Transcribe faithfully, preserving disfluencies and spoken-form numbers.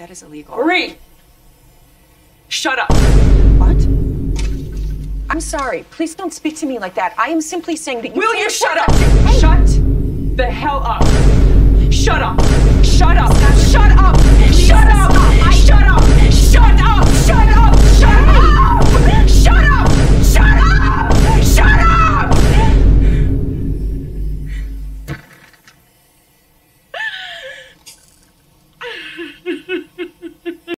That is illegal. Marie! Shut up! What? I'm sorry. Please don't speak to me like that. I am simply saying that you Will can't you shut up? Hey. Shut the hell up! Shut up! Shut up! Shut up! Shut up!